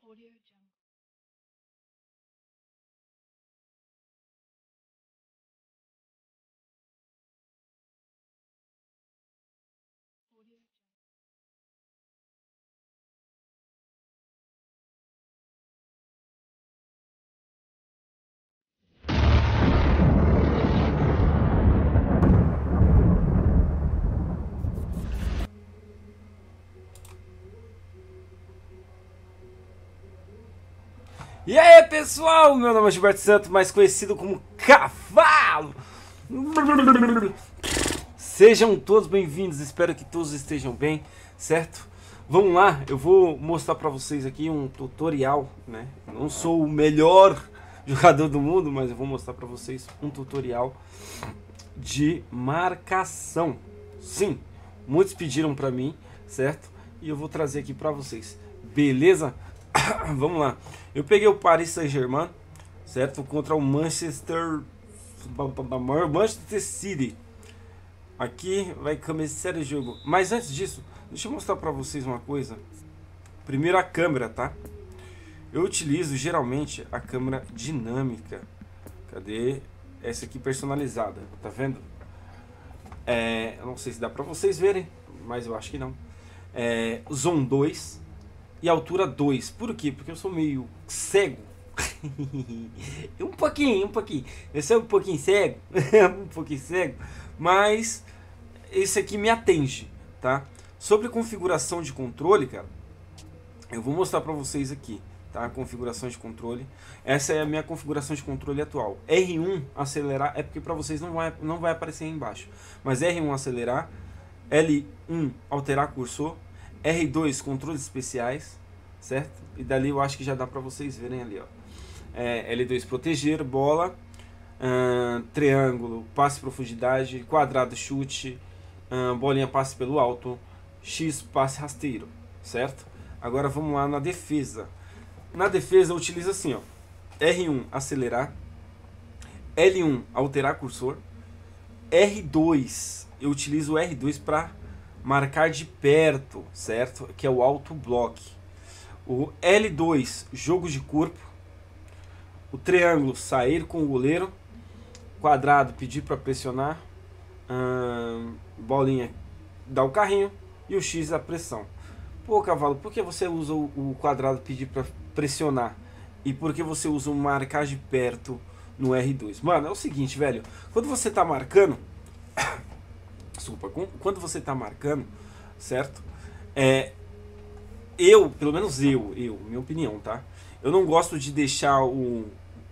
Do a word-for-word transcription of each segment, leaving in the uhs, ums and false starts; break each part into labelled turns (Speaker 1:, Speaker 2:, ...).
Speaker 1: Audio Jungle. Audio Jungle.
Speaker 2: E aí pessoal, meu nome é Gilberto Santos, mais conhecido como Cavalo. Sejam todos bem-vindos, espero que todos estejam bem, certo? Vamos lá, eu vou mostrar pra vocês aqui um tutorial, né? Não sou o melhor jogador do mundo, mas eu vou mostrar pra vocês um tutorial de marcação. Sim, muitos pediram pra mim, certo? E eu vou trazer aqui pra vocês, beleza? Vamos lá. Eu peguei o Paris Saint-Germain, certo? Contra o Manchester Manchester City. Aqui vai começar o jogo. Mas antes disso, deixa eu mostrar pra vocês uma coisa. Primeiro a câmera, tá? Eu utilizo geralmente a câmera dinâmica. Cadê? Essa aqui personalizada, tá vendo? É, eu não sei se dá pra vocês verem, mas eu acho que não. É, Zoom dois e altura dois. Por quê? Porque eu sou meio cego. um pouquinho, um pouquinho. Eu sou um pouquinho cego. um pouquinho cego. Mas esse aqui me atende, tá? Sobre configuração de controle, cara, eu vou mostrar pra vocês aqui, tá? Configuração de controle. Essa é a minha configuração de controle atual. R um acelerar, é porque pra vocês não vai, não vai aparecer aí embaixo. Mas R um acelerar, L um alterar cursor, R dois controles especiais, certo? E dali eu acho que já dá pra vocês verem ali, ó. É, L dois proteger, bola, hum, triângulo, passe profundidade, quadrado chute, hum, bolinha passe pelo alto, X passe rasteiro, certo? Agora vamos lá na defesa. Na defesa eu utilizo assim, ó, R um acelerar, L um alterar cursor, R dois, eu utilizo o R dois para marcar de perto, certo? Que é o auto block. O L dois, jogo de corpo. O triângulo, sair com o goleiro. Quadrado, pedir para pressionar. Hum, bolinha, dar o carrinho. E o X, a pressão. Pô, Cavalo, por que você usa o quadrado, pedir para pressionar? E por que você usa o marcar de perto no R dois? Mano, é o seguinte, velho. Quando você tá marcando... Desculpa, quando você tá marcando, certo? É, eu, pelo menos eu, eu, minha opinião, tá? Eu não gosto de deixar o,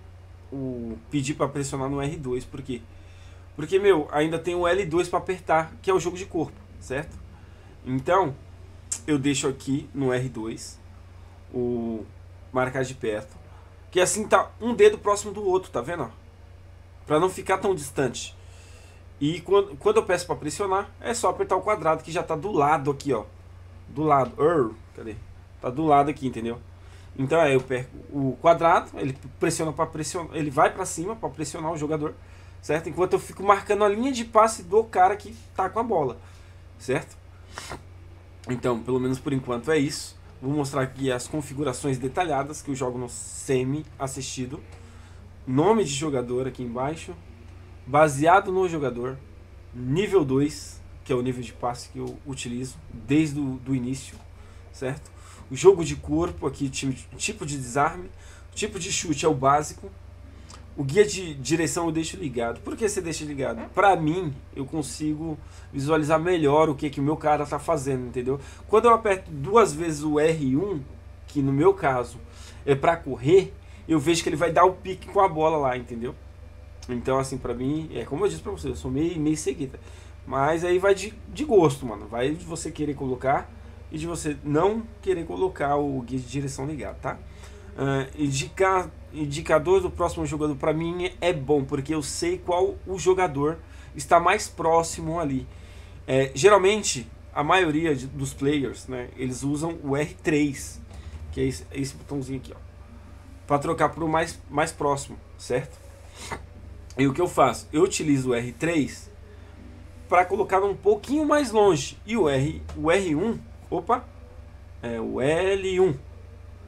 Speaker 2: o pedir para pressionar no R dois, por quê? Porque, meu, ainda tem o L dois para apertar, que é o jogo de corpo, certo? Então, eu deixo aqui no R dois o marcar de perto, que assim tá um dedo próximo do outro, tá vendo? Para não ficar tão distante. E quando, quando eu peço para pressionar, é só apertar o quadrado que já tá do lado aqui, ó. Do lado. Ur, cadê? Tá do lado aqui, entendeu? Então aí eu perco o quadrado, ele pressiona para pressionar, ele vai para cima para pressionar o jogador, certo? Enquanto eu fico marcando a linha de passe do cara que tá com a bola, certo? Então, pelo menos por enquanto é isso. Vou mostrar aqui as configurações detalhadas que eu jogo no semi-assistido. Nome de jogador aqui embaixo. Baseado no jogador, nível dois, que é o nível de passe que eu utilizo desde o do início, certo? O jogo de corpo aqui, tipo de desarme, tipo de chute é o básico. O guia de direção eu deixo ligado. Por que você deixa ligado? Pra mim, eu consigo visualizar melhor o que, que o meu cara tá fazendo, entendeu? Quando eu aperto duas vezes o R um, que no meu caso é pra correr, eu vejo que ele vai dar o pique com a bola lá, entendeu? Então, assim, pra mim, é como eu disse pra você, eu sou meio, meio seguida. Mas aí vai de, de gosto, mano. Vai de você querer colocar e de você não querer colocar o guia de direção ligado, tá? Uh, indicar, indicador do próximo jogador pra mim é bom, porque eu sei qual o jogador está mais próximo ali. É, geralmente, a maioria de, dos players, né, eles usam o R três, que é esse, esse botãozinho aqui, ó, pra trocar pro mais, mais próximo, certo? E o que eu faço? Eu utilizo o R três para colocar um pouquinho mais longe. E o, R, o R um, opa, é o L um,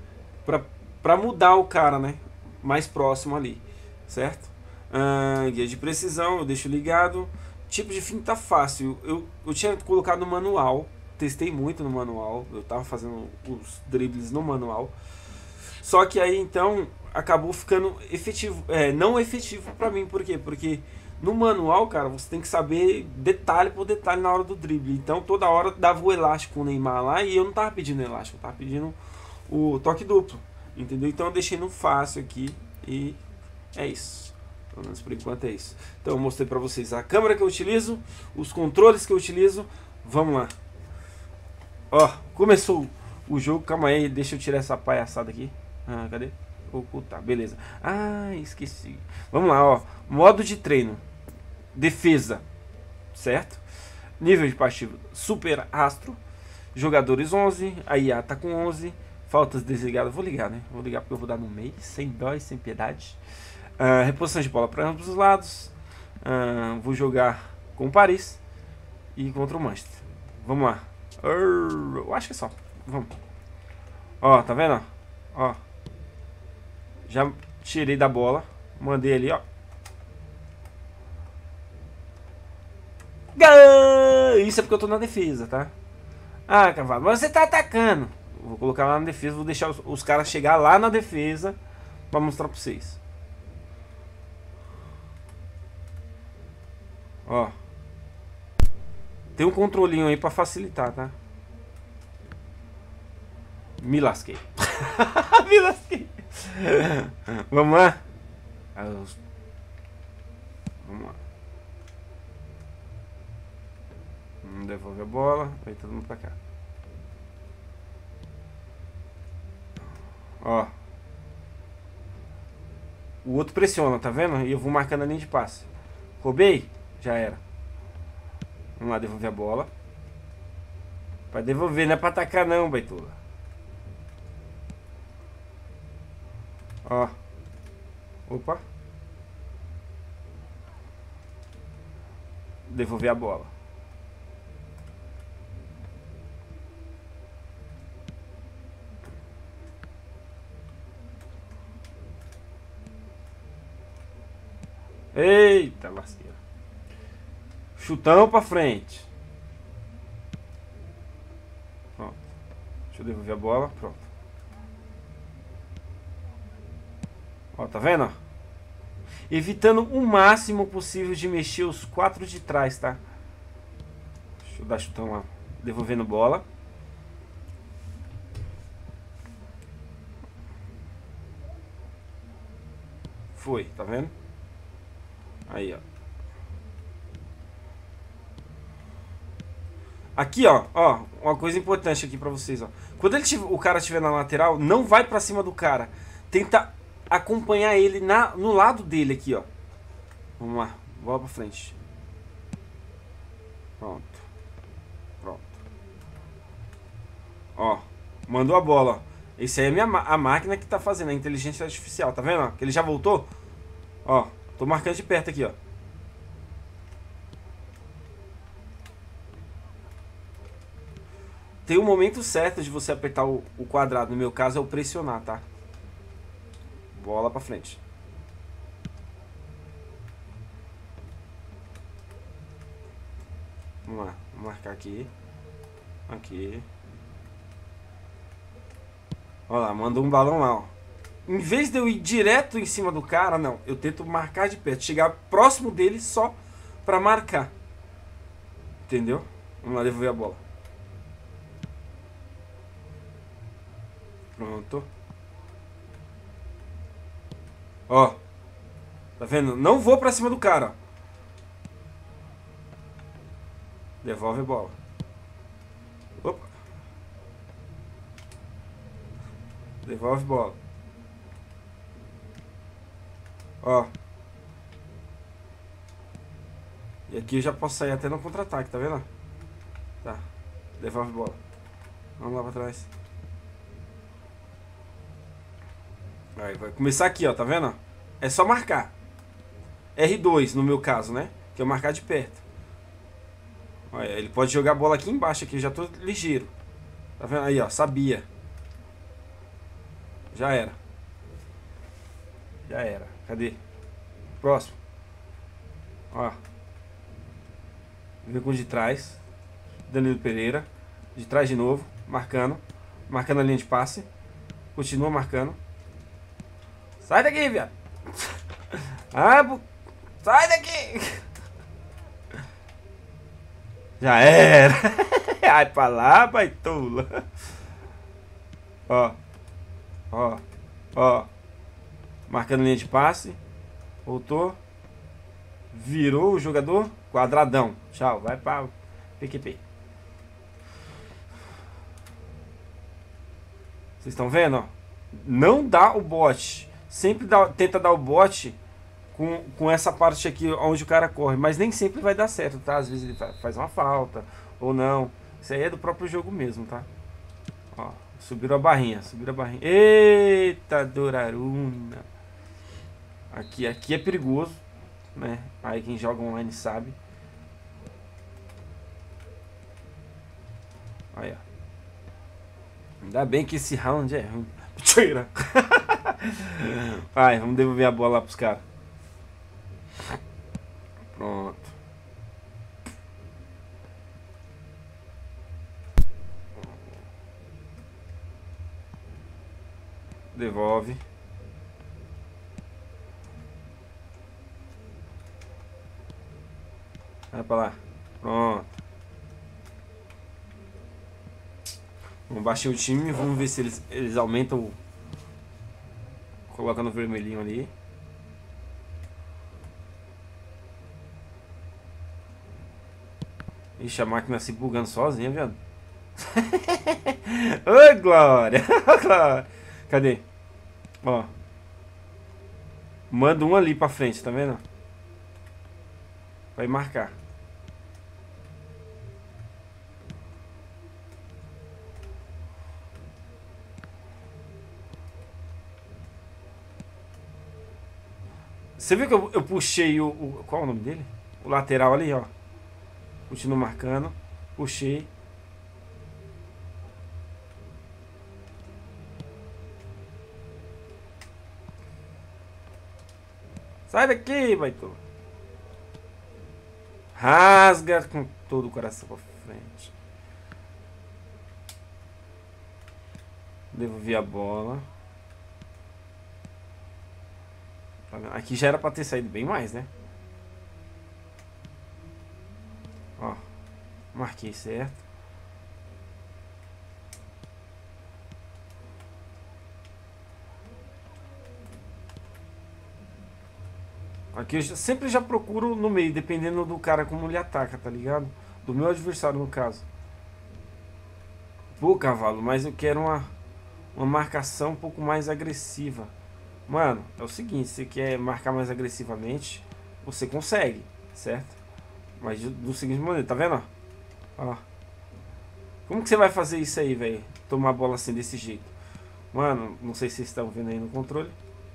Speaker 2: pra, pra mudar o cara, né? Mais próximo ali, certo? Ah, guia de precisão, eu deixo ligado. Tipo de finta fácil. Eu, eu tinha colocado no manual. Testei muito no manual. Eu tava fazendo os dribles no manual. Só que aí então acabou ficando efetivo. É, não efetivo pra mim. Por quê? Porque no manual, cara, você tem que saber detalhe por detalhe na hora do drible. Então toda hora dava o elástico com o Neymar lá. E eu não tava pedindo elástico. Eu tava pedindo o toque duplo. Entendeu? Então eu deixei no fácil aqui. E é isso. Pelo menos por enquanto é isso. Então eu mostrei pra vocês a câmera que eu utilizo, os controles que eu utilizo. Vamos lá. Ó, começou o jogo. Calma aí, deixa eu tirar essa palhaçada aqui. Ah, cadê? Ocultar, beleza. Ah, esqueci. Vamos lá, ó. Modo de treino. Defesa. Certo? Nível de passivo super astro. Jogadores onze. A I A tá com onze. Faltas desligadas. Vou ligar, né? Vou ligar porque eu vou dar no meio. Sem dó e sem piedade. Uh, reposição de bola para ambos os lados. Uh, vou jogar com o Paris e contra o Manchester. Vamos lá. Uh, eu acho que é só. Vamos. Ó, tá vendo? Ó. Já tirei da bola. Mandei ali, ó. Isso é porque eu tô na defesa, tá? Ah, cavalo, mas você tá atacando. Vou colocar lá na defesa. Vou deixar os, os caras chegar lá na defesa pra mostrar pra vocês. Ó. Tem um controlinho aí pra facilitar, tá? Me lasquei. Me lasquei. Vamos lá? Vamos lá. Devolve a bola. Vai todo mundo pra cá. Ó. O outro pressiona, tá vendo? E eu vou marcando a linha de passe. Roubei? Já era. Vamos lá, devolver a bola. Pra devolver, não é pra atacar não, baitola. Ó. Opa. Devolver a bola. Eita lasqueira. Chutão pra frente. Pronto. Deixa eu devolver a bola. Pronto. Ó, tá vendo? Evitando o máximo possível de mexer os quatro de trás, tá? Deixa eu dar chutão lá. Devolvendo bola. Foi, tá vendo? Aí, ó. Aqui, ó, ó, uma coisa importante aqui pra vocês, ó. Quando ele tiver, o cara estiver na lateral, não vai pra cima do cara. Tenta acompanhar ele na, no lado dele aqui, ó. Vamos lá, bola pra frente. Pronto. Pronto. Ó, mandou a bola, ó. Esse aí é minha, a máquina que tá fazendo, a inteligência artificial, tá vendo? Ó, que ele já voltou? Ó, tô marcando de perto aqui, ó. Tem um momento certo de você apertar o, o quadrado. No meu caso é o pressionar, tá? Bola pra frente. Vamos lá. Vou marcar aqui. Aqui. Olha lá, mandou um balão lá, ó. Em vez de eu ir direto em cima do cara, não. Eu tento marcar de perto. Chegar próximo dele só pra marcar. Entendeu? Vamos lá, devolver a bola. Pronto. Ó. Tá vendo? Não vou pra cima do cara, ó. Devolve a bola. Opa. Devolve a bola. Ó. E aqui eu já posso sair até no contra-ataque, tá vendo? Tá. Devolve a bola. Vamos lá pra trás. Aí, vai começar aqui, ó, tá vendo? É só marcar. R dois no meu caso, né? Que é marcar de perto. Olha, ele pode jogar a bola aqui embaixo, aqui, eu já tô ligeiro. Tá vendo aí, ó, sabia. Já era. Já era. Cadê? Próximo. Ó. Vem com o de trás. Danilo Pereira. De trás de novo. Marcando. Marcando a linha de passe. Continua marcando. Sai daqui, viado. Ah, bu... Sai daqui. Já era. Ai, pra lá, baitola. Ó. Ó. Ó. Marcando linha de passe. Voltou. Virou o jogador. Quadradão. Tchau. Vai pra P Q P. Vocês estão vendo, ó? Não dá o bote. Sempre dá, tenta dar o bote com, com essa parte aqui onde o cara corre. Mas nem sempre vai dar certo, tá? Às vezes ele faz uma falta ou não. Isso aí é do próprio jogo mesmo, tá? Ó, subiram a barrinha. Subiram a barrinha. Eita, Doraruna. Aqui, aqui é perigoso, né? Aí quem joga online sabe. Aí, ó. Ainda bem que esse round é ruim. Tira. Vai, vamos devolver a bola lá pros caras. Pronto. Devolve. Vai pra lá. Pronto. Vamos baixar o time. Vamos ver se eles, eles aumentam o... Coloca no vermelhinho ali. Ixi, a máquina se bugando sozinha, viado. Oi, Glória. Glória. Cadê? Ó. Manda um ali pra frente, tá vendo? Vai marcar. Você viu que eu, eu puxei o, o... Qual é o nome dele? O lateral ali, ó. Continuo marcando. Puxei. Sai daqui, baitola. Rasga com todo o coração pra frente. Devolvi a bola. Aqui já era pra ter saído bem mais, né? Ó. Marquei certo. Aqui eu já, sempre já procuro no meio, dependendo do cara como ele ataca, tá ligado? Do meu adversário, no caso. Pô, cavalo, mas eu quero uma, uma marcação um pouco mais agressiva. Mano, é o seguinte, você quer marcar mais agressivamente, você consegue, certo? Mas do, do seguinte maneira, tá vendo? Ó. Como que você vai fazer isso aí, velho? Tomar a bola assim, desse jeito. Mano, não sei se vocês estão vendo aí no controle.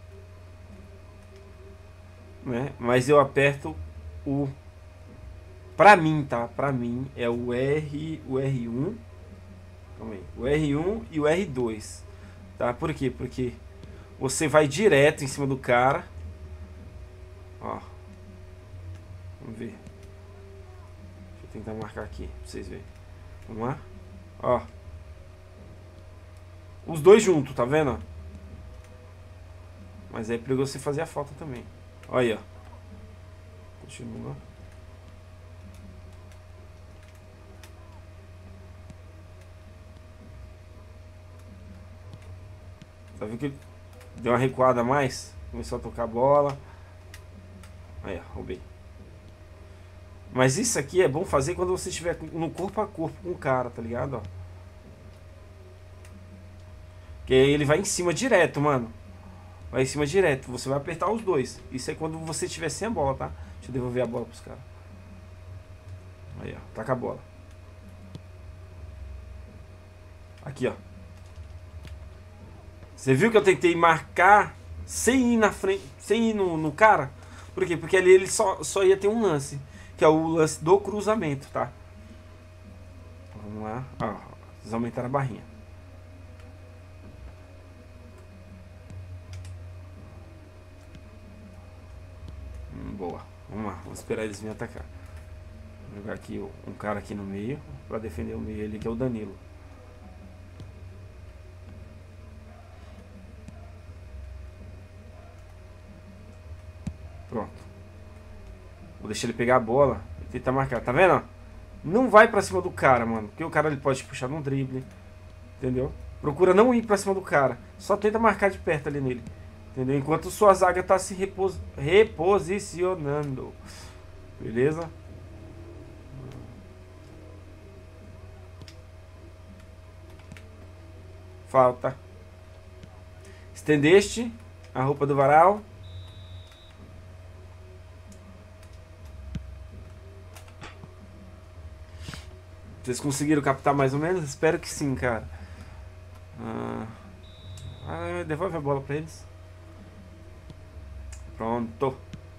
Speaker 2: Né? Mas eu aperto o... Pra mim, tá? Pra mim é o R, o R um. Calma aí. O R um e o R dois. Tá? Por quê? Porque você vai direto em cima do cara. Ó. Vamos ver. Deixa eu tentar marcar aqui pra vocês verem. Vamos lá. Ó. Os dois juntos, tá vendo? Mas é perigoso você fazer a falta também. Olha aí, ó. Continua. Tá vendo que ele deu uma recuada a mais? Começou a tocar a bola. Aí, ó, roubei. Mas isso aqui é bom fazer quando você estiver no corpo a corpo com o cara, tá ligado? Ó. Que aí ele vai em cima direto, mano. Vai em cima direto. Você vai apertar os dois. Isso é quando você estiver sem a bola, tá? Deixa eu devolver a bola pros caras. Aí, ó. Taca a bola. Aqui, ó. Você viu que eu tentei marcar sem ir na frente, sem ir no, no cara? Por quê? Porque ali ele só, só ia ter um lance, que é o lance do cruzamento, tá? Vamos lá. Ó, vocês aumentaram a barrinha. Boa. Vamos lá. Vamos esperar eles virem atacar. Vou jogar aqui um cara aqui no meio. Pra defender o meio ali, que é o Danilo. Pronto. Vou deixar ele pegar a bola e tentar marcar. Tá vendo? Não vai pra cima do cara, mano. Porque o cara ele pode puxar num drible. Entendeu? Procura não ir pra cima do cara. Só tenta marcar de perto ali nele. Entendeu? Enquanto sua zaga tá se repos reposicionando. Beleza? Falta. Estendeste a roupa do varal. Vocês conseguiram captar mais ou menos? Espero que sim, cara. Ah, ah, devolve a bola pra eles. Pronto.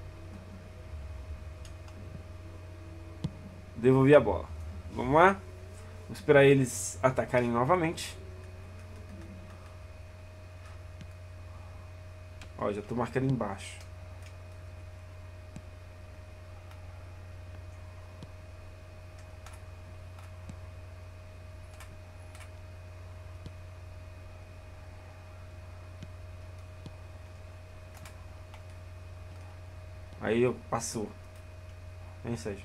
Speaker 2: Devolvi a bola. Vamos lá. Vamos esperar eles atacarem novamente. Ó, já tô marcando embaixo. Aí eu passo. Vem, Sérgio.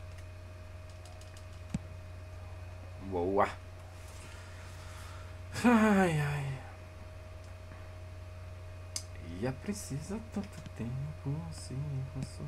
Speaker 2: Boa. Ai, ai. E a precisa tanto tempo assim passou.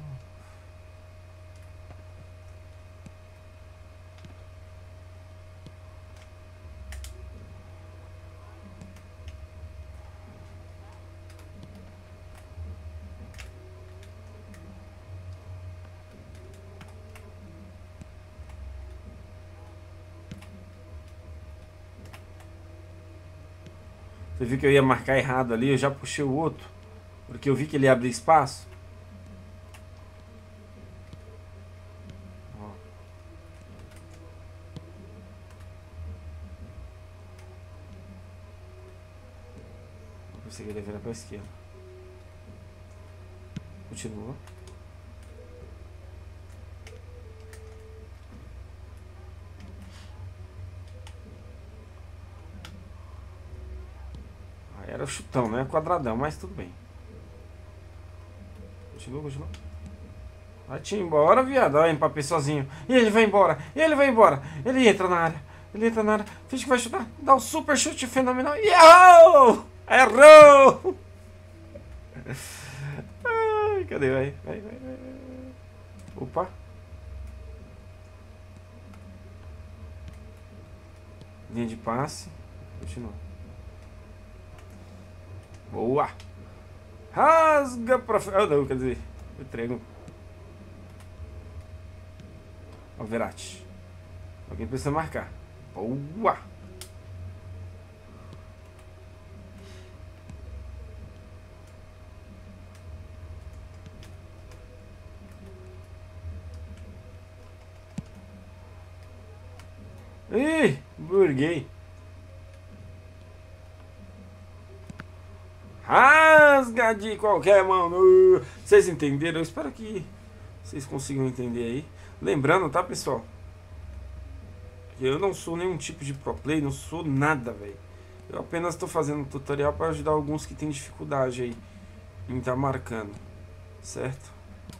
Speaker 2: Você viu que eu ia marcar errado ali, eu já puxei o outro. Porque eu vi que ele ia abrir espaço. Ó. Não consegui ele virar para a esquerda. Continua. Era o chutão, né? Quadradão, mas tudo bem. Continua, continua. Vai-te embora, viado. Olha, empapei sozinho. E ele vai embora. E ele vai embora. Ele entra na área. Ele entra na área. Finge que vai chutar. Dá um super chute fenomenal. E errou! Errou! Ai, cadê? Vai, vai, vai, vai. Opa. Linha de passe. Continua. Boa! Rasga pra frente. Ah, não, quer dizer, eu treino. Ó, Verratti. Alguém precisa marcar. Boa! Ih, burguei. Rasga de qualquer mão. Vocês entenderam? Eu espero que vocês consigam entender aí. Lembrando, tá, pessoal? Que eu não sou nenhum tipo de pro play, não sou nada, velho. Eu apenas estou fazendo um tutorial para ajudar alguns que têm dificuldade aí em estar marcando, certo?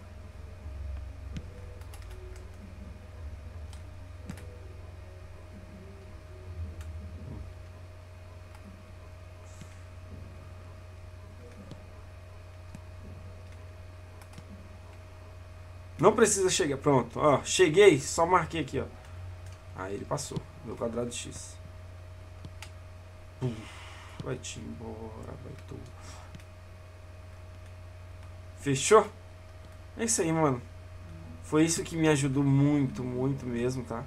Speaker 2: Não precisa chegar. Pronto, ó. Cheguei, só marquei aqui, ó. Aí ele passou. Meu quadrado de X. Vai-te embora, vai tu. Fechou? É isso aí, mano. Foi isso que me ajudou muito, muito mesmo, tá?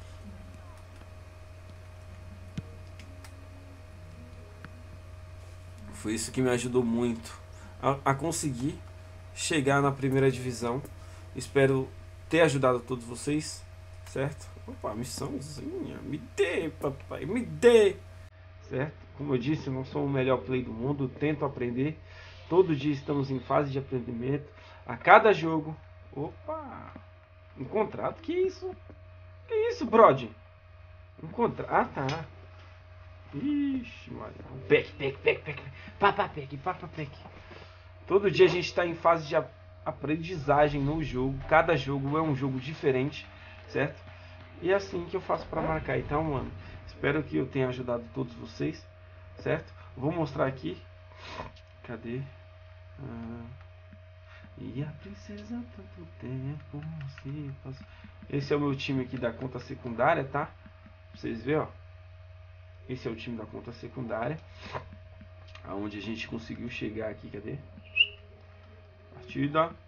Speaker 2: Foi isso que me ajudou muito a, a conseguir chegar na primeira divisão. Espero ter ajudado todos vocês, certo? Opa, missãozinha, me dê, papai, me dê, certo? Como eu disse, eu não sou o melhor play do mundo, tento aprender. Todo dia estamos em fase de aprendimento. A cada jogo, Opa! Um contrato? Que isso? Que isso, Brody? Um contrato? Ah, tá. Ixi, mano. Pack, pack, pack, pack. Papa, pack, papa, pack. Todo dia a gente tá em fase de aprendizagem no jogo. Cada jogo é um jogo diferente, certo? E é assim que eu faço pra marcar. Então, mano, espero que eu tenha ajudado todos vocês, certo? Vou mostrar aqui. Cadê? Ah... E a princesa tanto tempo se passou. Esse é o meu time aqui da conta secundária, tá? Pra vocês verem, ó. Esse é o time da conta secundária, aonde a gente conseguiu chegar aqui. Cadê? Partida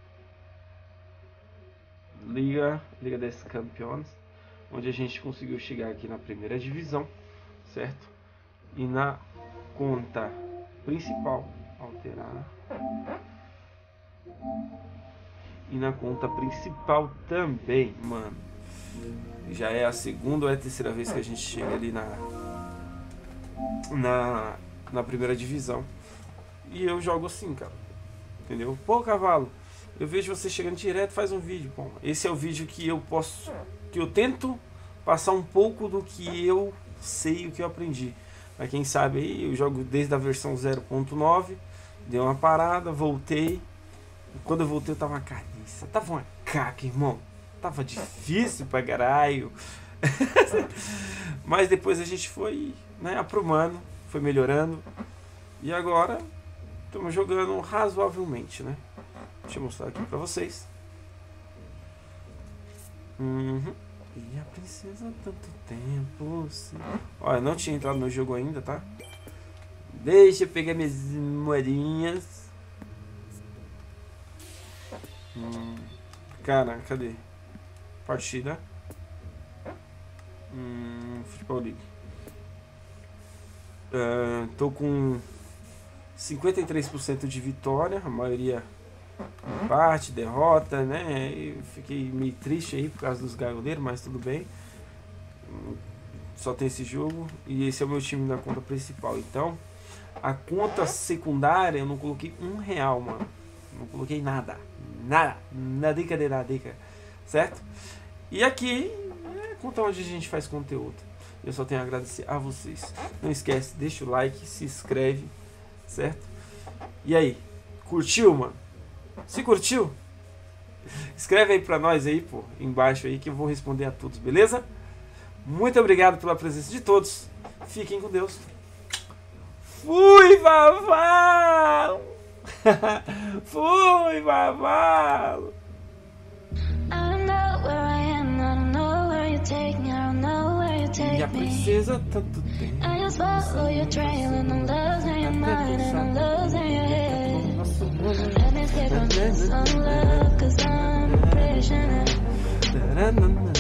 Speaker 2: Liga Liga dos Campeões, onde a gente conseguiu chegar aqui na primeira divisão, certo? E na conta principal, alterar. E na conta principal também, mano. Já é a segunda ou é a terceira vez que a gente chega ali na na, na primeira divisão. E eu jogo assim, cara. Entendeu? Pô, cavalo, eu vejo você chegando direto, faz um vídeo. Bom, esse é o vídeo que eu posso, que eu tento passar um pouco do que eu sei, o que eu aprendi. Pra quem sabe aí, eu jogo desde a versão zero ponto nove. Deu uma parada, voltei. E quando eu voltei eu tava uma carniça. Tava uma caca, irmão. Tava difícil pra caralho. Mas depois a gente foi, né, aprumando, foi melhorando. E agora estamos jogando razoavelmente, né? Deixa eu mostrar aqui pra vocês. Uhum. E a princesa há tanto tempo. Sim. Olha, não tinha entrado no jogo ainda, tá? Deixa eu pegar minhas moedinhas. Hum. Cara, cadê? Partida. Hum, Futebol League. Uh, tô com cinquenta e três por cento de vitória, a maioria empate, derrota, né? Eu fiquei meio triste aí por causa dos gagoleiros, mas tudo bem. Só tem esse jogo e esse é o meu time na conta principal. Então, a conta secundária eu não coloquei um real, mano. Não coloquei nada. Nada. Nadica de nadica. Certo? E aqui é a conta onde a gente faz conteúdo. Eu só tenho a agradecer a vocês. Não esquece, deixa o like, se inscreve. Certo? E aí? Curtiu, mano? Se curtiu? Escreve aí pra nós aí, pô, embaixo aí que eu vou responder a todos, beleza? Muito obrigado pela presença de todos. Fiquem com Deus. Fui, Vavalo! Fui, Vavalo! E a princesa tanto tempo. I just follow your trail and I'm losing your mind and I'm losing your head. Let me escape from this unlove, cause I'm a prisoner.